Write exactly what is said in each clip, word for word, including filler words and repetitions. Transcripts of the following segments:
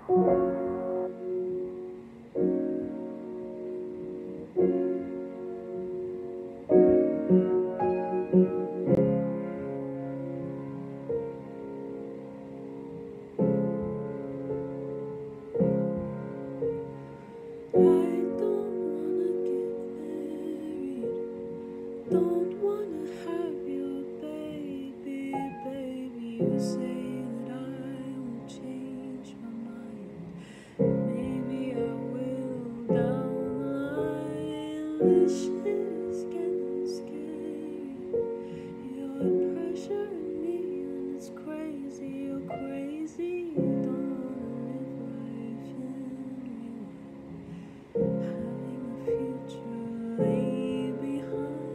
Don't wanna have your baby, baby. You say that I won't change my mind. Maybe I will down the line. This shit is getting scary. You're pressuring me and it's crazy. You're crazy. You don't wanna live life in me. Having a future lay behind.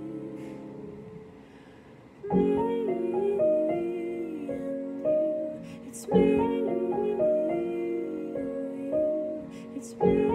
Me and you, it's me and you, it's me.